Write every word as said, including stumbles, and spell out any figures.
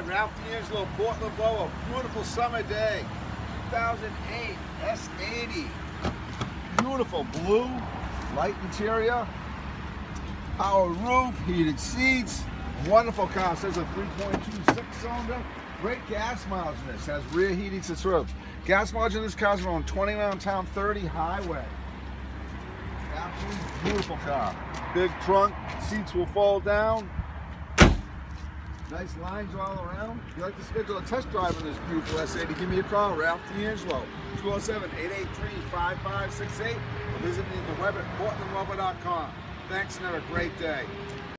Ralph D'Angelo, Portland Boa, beautiful summer day, two thousand eight S eighty. Beautiful blue, light interior, power roof, heated seats, wonderful car. It says a three point two six cylinder. Great gas mileage in this. Has rear heating since roof. Gas mileage in this car is around twenty around town, thirty highway. Absolutely beautiful car. Big trunk, seats will fold down. Nice lines all around. If you'd like to schedule a test drive on this beautiful S eighty, give me a call, Ralph D'Angelo, two oh seven, eight eight three, five five six eight, or visit me at the web at portland rubber dot com. Thanks and have a great day.